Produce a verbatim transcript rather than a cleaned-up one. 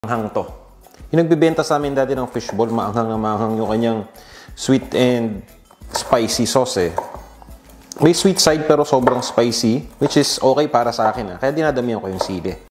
Maanghang to. Yung nagbibenta sa amin dati ng fishball, maanghang na maanghang yung kanyang sweet and spicy sauce eh. May sweet side pero sobrang spicy, which is okay para sa akin ah. Kaya dinadamihan ko yung sili.